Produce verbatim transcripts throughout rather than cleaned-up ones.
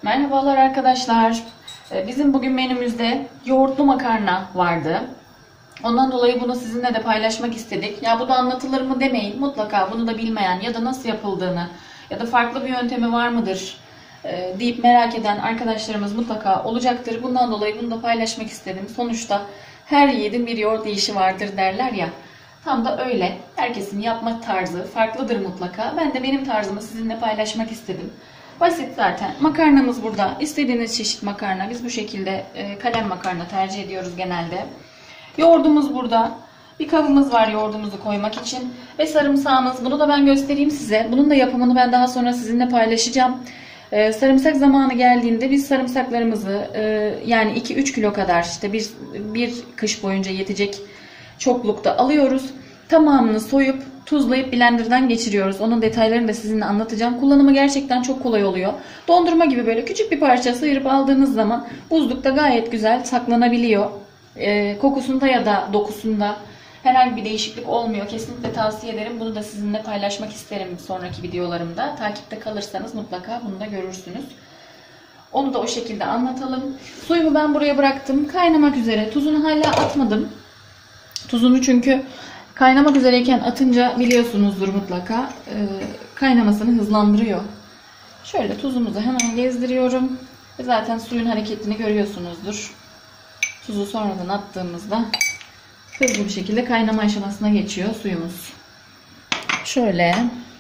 Merhabalar arkadaşlar. Bizim bugün menümüzde yoğurtlu makarna vardı. Ondan dolayı bunu sizinle de paylaşmak istedik. Ya bu da anlatılır mı demeyin. Mutlaka bunu da bilmeyen ya da nasıl yapıldığını ya da farklı bir yöntemi var mıdır deyip merak eden arkadaşlarımız mutlaka olacaktır. Bundan dolayı bunu da paylaşmak istedim. Sonuçta her yiğidin bir yoğurt yiyişi vardır derler ya. Tam da öyle. Herkesin yapma tarzı farklıdır mutlaka. Ben de benim tarzımı sizinle paylaşmak istedim. Basit zaten. Makarnamız burada. İstediğiniz çeşit makarna. Biz bu şekilde kalem makarna tercih ediyoruz genelde. Yoğurdumuz burada. Bir kabımız var yoğurdumuzu koymak için. Ve sarımsağımız. Bunu da ben göstereyim size. Bunun da yapımını ben daha sonra sizinle paylaşacağım. Ee, sarımsak zamanı geldiğinde biz sarımsaklarımızı e, yani iki üç kilo kadar işte bir, bir kış boyunca yetecek çoklukta alıyoruz. Tamamını soyup tuzlayıp blenderdan geçiriyoruz. Onun detaylarını da sizinle anlatacağım. Kullanımı gerçekten çok kolay oluyor. Dondurma gibi böyle küçük bir parça sıyırıp aldığınız zaman buzlukta gayet güzel saklanabiliyor. Ee, kokusunda ya da dokusunda herhangi bir değişiklik olmuyor. Kesinlikle tavsiye ederim. Bunu da sizinle paylaşmak isterim sonraki videolarımda. Takipte kalırsanız mutlaka bunu da görürsünüz. Onu da o şekilde anlatalım. Suyumu ben buraya bıraktım. Kaynamak üzere. Tuzunu hala atmadım. Tuzunu çünkü kaynamak üzereyken atınca biliyorsunuzdur mutlaka e, kaynamasını hızlandırıyor. Şöyle tuzumuzu hemen gezdiriyorum. Ve zaten suyun hareketini görüyorsunuzdur. Tuzu sonradan attığımızda hızlı bir şekilde kaynama aşamasına geçiyor suyumuz. Şöyle.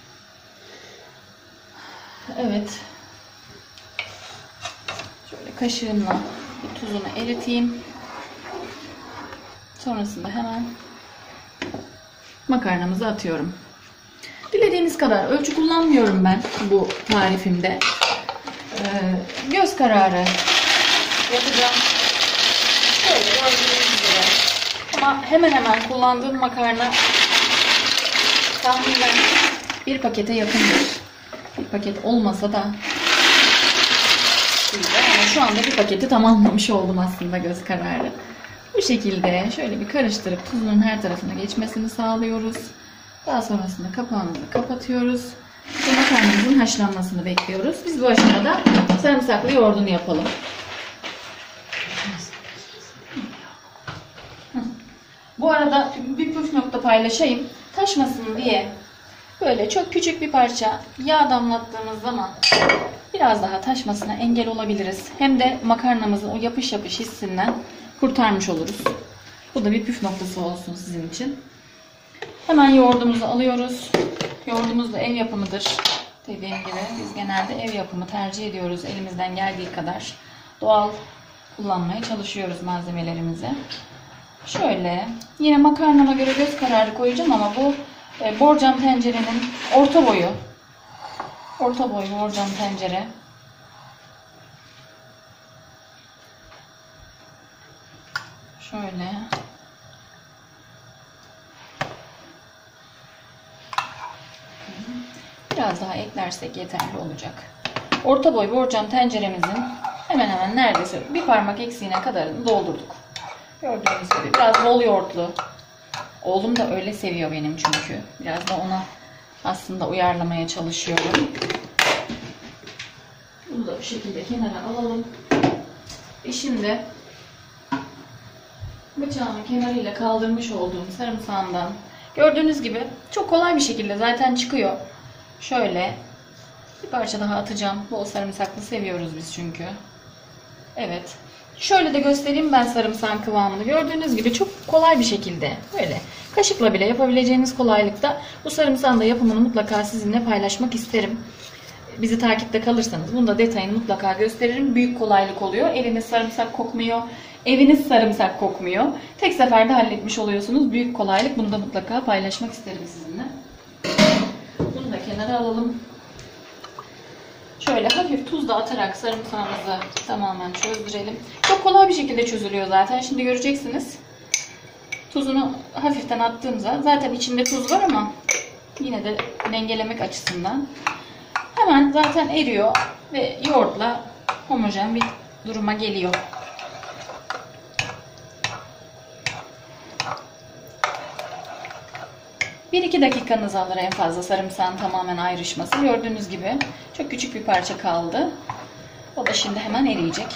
Evet. Şöyle kaşığımla bir tuzunu eriteyim. Sonrasında hemen makarnamızı atıyorum. Dilediğiniz kadar ölçü kullanmıyorum ben bu tarifimde. Ee, göz kararı yapacağım. Şöyle gördüğünüz gibi. Ama hemen hemen kullandığım makarna tahminen bir pakete yakındır. Bir paket olmasa da yani şu anda bir paketi tamamlamış oldum aslında göz kararı. Bu şekilde şöyle bir karıştırıp tuzunun her tarafına geçmesini sağlıyoruz. Daha sonrasında kapağımızı kapatıyoruz. Ve makarnamızın haşlanmasını bekliyoruz. Biz bu aşamada sarımsaklı yoğurdunu yapalım. Bu arada bir püf nokta paylaşayım. Taşmasın diye böyle çok küçük bir parça yağ damlattığımız zaman biraz daha taşmasına engel olabiliriz. Hem de makarnamızın o yapış yapış hissinden kurtarmış oluruz. Bu da bir püf noktası olsun sizin için. Hemen yoğurdumuzu alıyoruz. Yoğurdumuz da ev yapımıdır. Dediğim gibi biz genelde ev yapımı tercih ediyoruz. Elimizden geldiği kadar doğal kullanmaya çalışıyoruz malzemelerimizi. Şöyle yine makarnama göre göz kararı koyacağım ama bu e, borcam tencerenin orta boyu. Orta boy borcam tencere. Şöyle. Biraz daha eklersek yeterli olacak. Orta boy borcam tenceremizin hemen hemen neredeyse bir parmak eksiğine kadarını doldurduk. Gördüğünüz gibi biraz bol yoğurtlu. Oğlum da öyle seviyor benim çünkü. Biraz da ona aslında uyarlamaya çalışıyorum. Bunu da bu şekilde kenara alalım. Ve şimdi bıçağımın kenarıyla kaldırmış olduğum sarımsağımdan gördüğünüz gibi çok kolay bir şekilde zaten çıkıyor. Şöyle bir parça daha atacağım. Bol sarımsaklı seviyoruz biz çünkü. Evet. Şöyle de göstereyim ben sarımsağın kıvamını. Gördüğünüz gibi çok kolay bir şekilde böyle kaşıkla bile yapabileceğiniz kolaylıkta bu sarımsağın da yapımını mutlaka sizinle paylaşmak isterim. Bizi takipte kalırsanız bunu da detayını mutlaka gösteririm. Büyük kolaylık oluyor. Eliniz sarımsak kokmuyor. Eviniz sarımsak kokmuyor. Tek seferde halletmiş oluyorsunuz. Büyük kolaylık. Bunu da mutlaka paylaşmak isterim sizinle. Bunu da kenara alalım. Şöyle hafif tuz da atarak sarımsağımızı tamamen çözdürelim. Çok kolay bir şekilde çözülüyor zaten. Şimdi göreceksiniz. Tuzunu hafiften attığımızda zaten içinde tuz var ama yine de dengelemek açısından hemen zaten eriyor ve yoğurtla homojen bir duruma geliyor. bir iki dakikanızı alır en fazla sarımsağın tamamen ayrışması. Gördüğünüz gibi çok küçük bir parça kaldı. O da şimdi hemen eriyecek.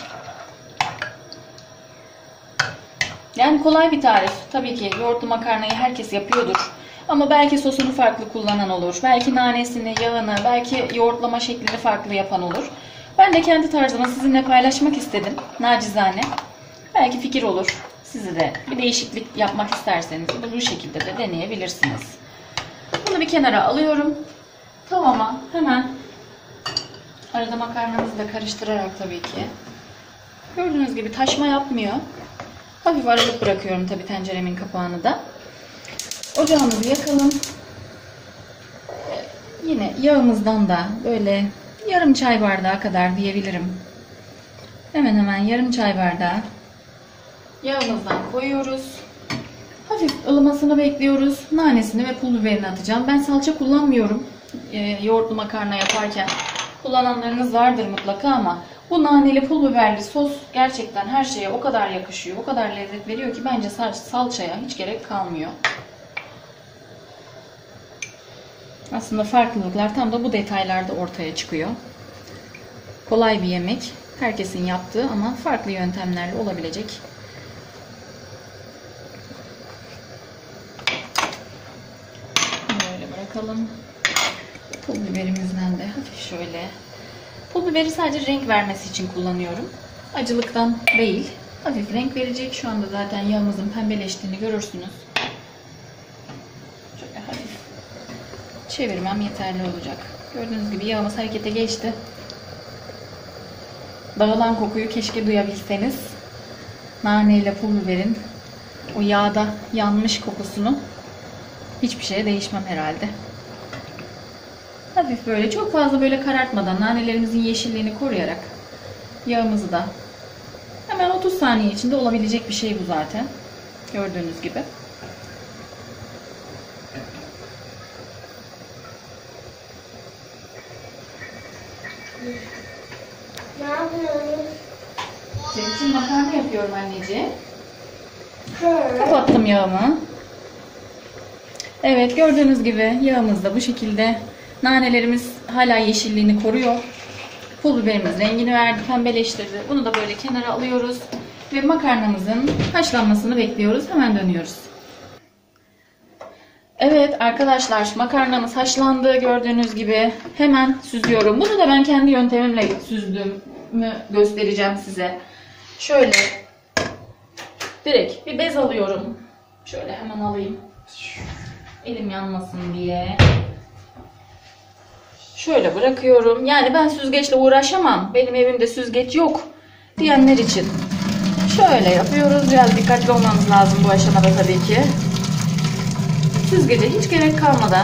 Yani kolay bir tarif. Tabii ki yoğurtlu makarnayı herkes yapıyordur. Ama belki sosunu farklı kullanan olur. Belki nanesini, yağını, belki yoğurtlama şeklini farklı yapan olur. Ben de kendi tarzımı sizinle paylaşmak istedim. Nacizane. Belki fikir olur. Sizi de bir değişiklik yapmak isterseniz bu şekilde de deneyebilirsiniz. Bunu bir kenara alıyorum. Tavama hemen arada makarnamızı da karıştırarak tabii ki. Gördüğünüz gibi taşma yapmıyor. Hafif aralık bırakıyorum tabii tenceremin kapağını da. Ocağımızı yakalım. Yine yağımızdan da böyle yarım çay bardağı kadar diyebilirim. Hemen hemen yarım çay bardağı yağımızdan koyuyoruz. Hafif ılımasını bekliyoruz. Nanesini ve pul biberini atacağım. Ben salça kullanmıyorum. E, yoğurtlu makarna yaparken kullananlarınız vardır mutlaka ama bu naneli pul biberli sos gerçekten her şeye o kadar yakışıyor, o kadar lezzet veriyor ki bence salçaya hiç gerek kalmıyor. Aslında farklılıklar tam da bu detaylarda ortaya çıkıyor. Kolay bir yemek. Herkesin yaptığı ama farklı yöntemlerle olabilecek. Böyle bırakalım. Pul biberimizden de hafif şöyle. Pul biberi sadece renk vermesi için kullanıyorum. Acılıktan değil. Hafif renk verecek. Şu anda zaten yağımızın pembeleştiğini görürsünüz. Şöyle hafif çevirmem yeterli olacak. Gördüğünüz gibi yağımız harekete geçti. Dağılan kokuyu keşke duyabilseniz. Nane ile pul biberin o yağda yanmış kokusunu hiçbir şeye değişmem herhalde. Hafif böyle çok fazla böyle karartmadan nanelerimizin yeşilliğini koruyarak yağımızı da hemen otuz saniye içinde olabilecek bir şey bu zaten. Gördüğünüz gibi. Ne yapıyorsun? Senin için makarna yapıyorum anneciğim. Kapattım yağımı. Evet, gördüğünüz gibi yağımız da bu şekilde. Nanelerimiz hala yeşilliğini koruyor. Pul biberimiz rengini verdi, pembeleştirdi. Bunu da böyle kenara alıyoruz. Ve makarnamızın haşlanmasını bekliyoruz. Hemen dönüyoruz. Evet arkadaşlar, makarnamız haşlandı. Gördüğünüz gibi hemen süzüyorum. Bunu da ben kendi yöntemimle süzdüğümü göstereceğim size. Şöyle direkt bir bez alıyorum. Şöyle hemen alayım. Elim yanmasın diye. Şöyle bırakıyorum. Yani ben süzgeçle uğraşamam. Benim evimde süzgeç yok diyenler için. Şöyle yapıyoruz. Biraz dikkatli olmamız lazım bu aşamada tabii ki. Süzgece hiç gerek kalmadan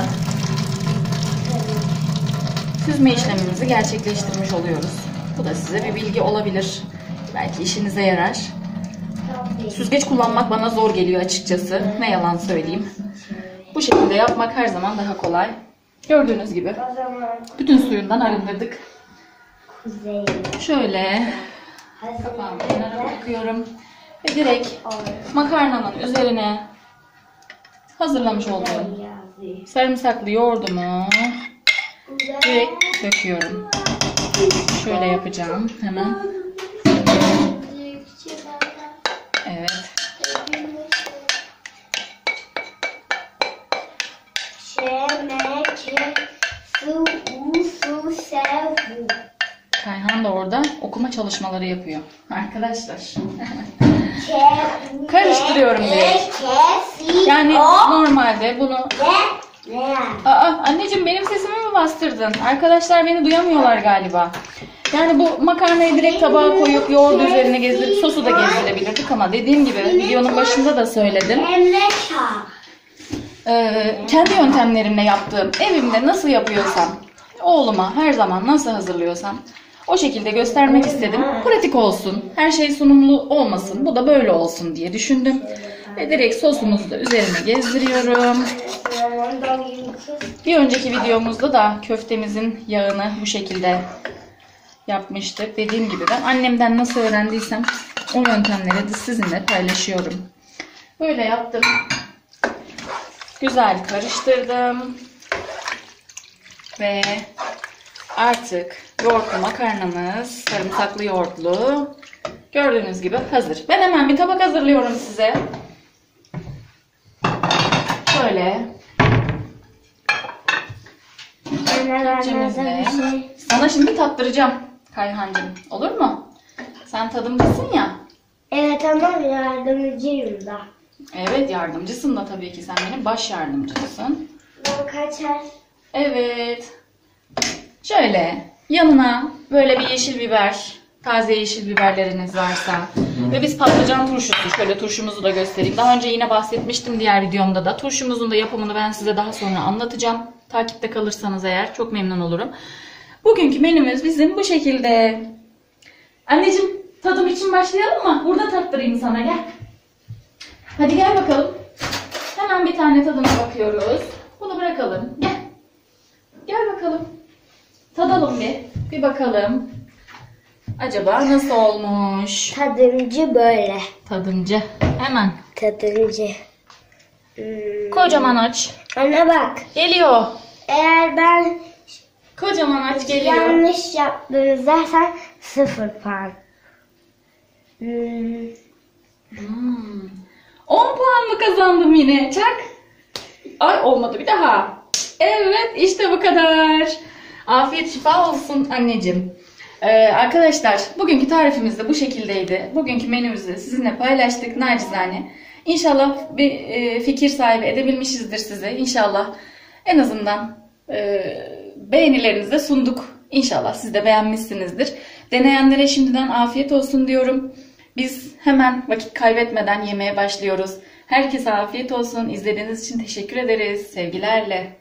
süzme işlemimizi gerçekleştirmiş oluyoruz. Bu da size bir bilgi olabilir. Belki işinize yarar. Süzgeç kullanmak bana zor geliyor açıkçası. Ne yalan söyleyeyim. Bu şekilde yapmak her zaman daha kolay. Gördüğünüz gibi bütün suyundan arındırdık. Şöyle kapağımı kenara bırakıyorum. Ve direkt makarnanın üzerine hazırlamış olduğum sarımsaklı yoğurdumu direkt döküyorum. Şöyle yapacağım hemen. Evet. Kayhan da orada okuma çalışmaları yapıyor. Arkadaşlar. Karıştırıyorum direkt. Yani normalde bunu... Aa, anneciğim benim sesimi mi bastırdın? Arkadaşlar beni duyamıyorlar galiba. Yani bu makarnayı direkt tabağa koyup yoğurdu üzerine gezdirip sosu da gezdirebilirdik ama dediğim gibi videonun başında da söyledim. Ee, kendi yöntemlerimle yaptığım, evimde nasıl yapıyorsam, oğluma her zaman nasıl hazırlıyorsam o şekilde göstermek istedim. Pratik olsun, her şey sunumlu olmasın, bu da böyle olsun diye düşündüm. Ve direkt sosumuzu da üzerine gezdiriyorum. Bir önceki videomuzda da köftemizin yağını bu şekilde yapmıştık. Dediğim gibi ben annemden nasıl öğrendiysem o yöntemleri de sizinle paylaşıyorum. Böyle yaptım. Güzel karıştırdım. Ve artık yoğurtlu makarnamız, sarımsaklı yoğurtlu. Gördüğünüz gibi hazır. Ben hemen bir tabak hazırlıyorum size. Şöyle. Anne ben Kepçemizle. de bir şey. Sana şimdi tattıracağım Kayhancığım. Olur mu? Sen tadımcısın ya. Evet ama yardımcıyım da. Evet, yardımcısın da tabii ki. Sen benim baş yardımcımsın. Ben kaçar. Evet. Şöyle yanına böyle bir yeşil biber, taze yeşil biberleriniz varsa ve biz patlıcan turşusu, şöyle turşumuzu da göstereyim. Daha önce yine bahsetmiştim diğer videomda da. Turşumuzun da yapımını ben size daha sonra anlatacağım. Takipte kalırsanız eğer çok memnun olurum. Bugünkü menümüz bizim bu şekilde. Anneciğim, tadım için başlayalım mı? Burada tattırayım sana, gel. Hadi gel bakalım. Hemen bir tane tadına bakıyoruz. Bunu bırakalım. Gel. Gel bakalım. Tadalım bir. Bir bakalım. Acaba nasıl olmuş? Tadımcı böyle. Tadımcı. Hemen. Tadımcı. Hmm. Kocaman aç. Anne bak. Geliyor. Eğer ben Kocaman aç geliyor. yanlış yaptınız dersen sıfır puan. Hmm. Hmm. on puan mı kazandım yine? Çak. Ay, olmadı bir daha. Evet, işte bu kadar. Afiyet şifa olsun anneciğim. Ee, arkadaşlar, bugünkü tarifimiz de bu şekildeydi. Bugünkü menümüzü sizinle paylaştık nacizane. İnşallah bir e, fikir sahibi edebilmişizdir size. İnşallah en azından e, beğenilerinizi de sunduk. İnşallah siz de beğenmişsinizdir. Deneyenlere şimdiden afiyet olsun diyorum. Biz hemen vakit kaybetmeden yemeye başlıyoruz. Herkese afiyet olsun. İzlediğiniz için teşekkür ederiz. Sevgilerle.